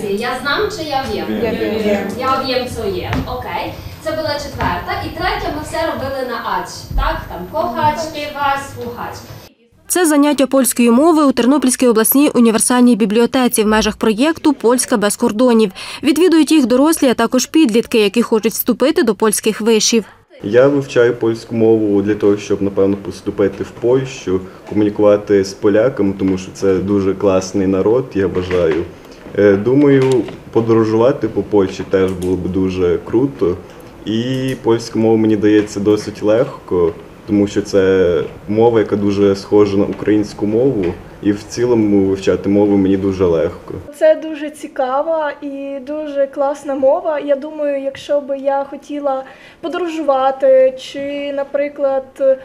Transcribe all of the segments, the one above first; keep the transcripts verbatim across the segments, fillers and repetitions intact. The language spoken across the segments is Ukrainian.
Я знам чи я в'єм? Я в'єм. Я в'єм, co jem. Окей. Це була четверта. І третя ми все робили на ач. Так, там кохать, співать, слухать. Це заняття польської мови у Тернопільській обласній універсальній бібліотеці в межах проєкту «Польська без кордонів». Відвідують їх дорослі, а також підлітки, які хочуть вступити до польських вишів. Я вивчаю польську мову для того, щоб, напевно, поступити в Польщу, комунікувати з поляками, тому що це дуже класний народ, я бажаю. Думаю, подорожувати по Польщі теж було б дуже круто. І польська мова мені дається досить легко, тому що це мова, яка дуже схожа на українську мову. І в цілому вивчати мову мені дуже легко. Це дуже цікава і дуже класна мова. Я думаю, якщо б я хотіла подорожувати чи, наприклад,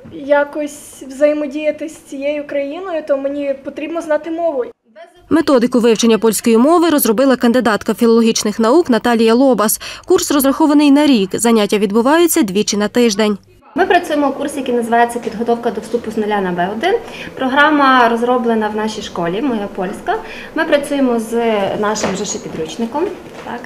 якось взаємодіяти з цією країною, то мені потрібно знати мову. Методику вивчення польської мови розробила кандидатка філологічних наук Наталія Лобас. Курс розрахований на рік. Заняття відбуваються двічі на тиждень. Ми працюємо у курсі, який називається «Підготовка до вступу з нуля на Б один». Програма розроблена в нашій школі, моя польська. Ми працюємо з нашим же підручником. Так.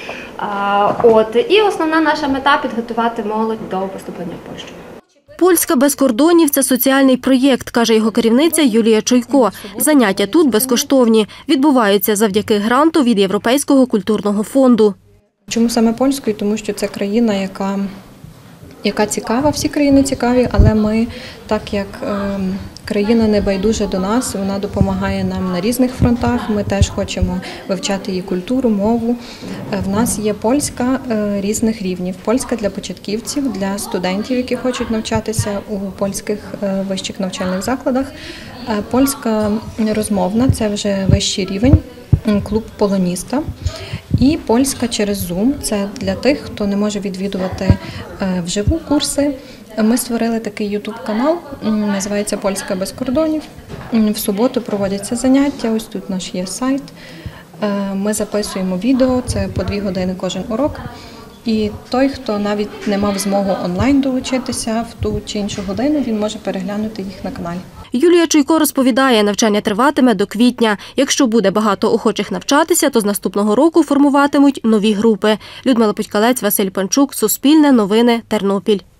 А, от. І основна наша мета – підготувати молодь до поступлення в Польщу. «Польська без кордонів» – це соціальний проєкт, каже його керівниця Юлія Чуйко. Заняття тут безкоштовні. Відбуваються завдяки гранту від Європейського культурного фонду. Чому саме польською? Тому що це країна, яка, яка цікава, всі країни цікаві, але ми, так як е, країна не байдужа до нас, вона допомагає нам на різних фронтах, ми теж хочемо вивчати її культуру, мову. В нас є польська е, різних рівнів. Польська для початківців, для студентів, які хочуть навчатися у польських е, вищих навчальних закладах. Е, польська розмовна – це вже вищий рівень, клуб полоніста. І польська через Zoom – це для тих, хто не може відвідувати вживу курси. Ми створили такий ютуб-канал, називається «Польська без кордонів». В суботу проводяться заняття, ось тут наш є сайт. Ми записуємо відео, це по дві години кожен урок. І той, хто навіть не мав змогу онлайн долучитися в ту чи іншу годину, він може переглянути їх на каналі. Юлія Чуйко розповідає, навчання триватиме до квітня. Якщо буде багато охочих навчатися, то з наступного року формуватимуть нові групи. Людмила Путькалець, Василь Панчук, Суспільне, Новини, Тернопіль.